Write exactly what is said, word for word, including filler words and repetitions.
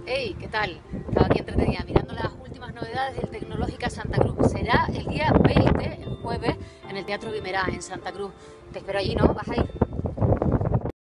Hey, ¿qué tal? Estaba aquí entretenida mirando las últimas novedades del Tecnológica Santa Cruz. Será el día veinte, el jueves, en el Teatro Guimerá, en Santa Cruz. Te espero allí, ¿no? ¿Vas a ir?